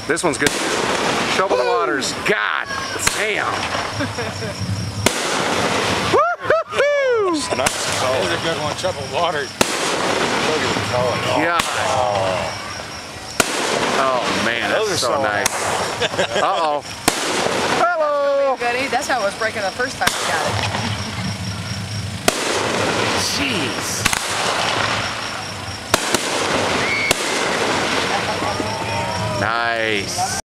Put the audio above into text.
This one's good. Shovel the waters. God damn. Woo-hoo-hoo! Nice color. This is a good one. Shovel waters. Look at the color. Yeah. Oh man, Those that's are so nice. Uh-oh. Hello. Goody. That's how it was breaking the first time we got it. Jeez. Nice.